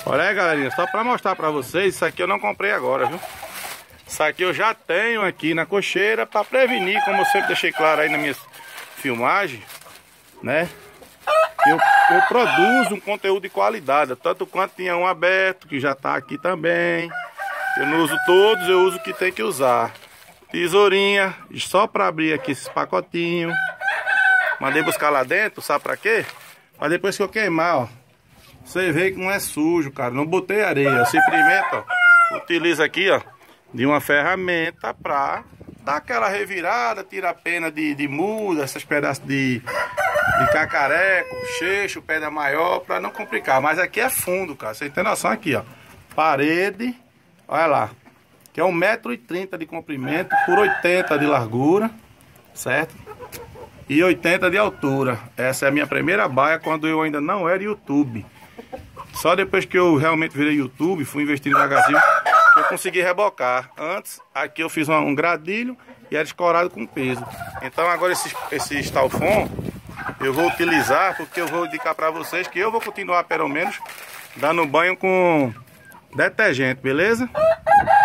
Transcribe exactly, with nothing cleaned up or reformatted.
Olha aí, galerinha, só pra mostrar pra vocês, isso aqui eu não comprei agora, viu? Isso aqui eu já tenho aqui na cocheira pra prevenir, como eu sempre deixei claro aí na minha filmagem, né? Eu, eu produzo um conteúdo de qualidade, tanto quanto tinha um aberto, que já tá aqui também. Eu não uso todos, eu uso o que tem que usar. Tesourinha, só pra abrir aqui esses pacotinhos. Mandei buscar lá dentro, sabe pra quê? Mas depois que eu queimar, ó, você vê que não é sujo, cara. Não botei areia, eu simplesmente, ó, utilizo aqui, ó, de uma ferramenta pra dar aquela revirada, tira a pena de, de muda, esses pedaços de, de cacareco, cheixo, pedra maior, pra não complicar. Mas aqui é fundo, cara. Você tem noção aqui, ó. Parede, olha lá. Que é um metro e trinta de comprimento por oitenta de largura, certo? E oitenta de altura. Essa é a minha primeira baia quando eu ainda não era YouTube. Só depois que eu realmente virei YouTube, fui investir devagarzinho, que eu consegui rebocar. Antes, aqui eu fiz um, um gradilho e era escorado com peso. Então agora esse, esse estalfon eu vou utilizar, porque eu vou indicar para vocês que eu vou continuar pelo menos dando banho com detergente, beleza?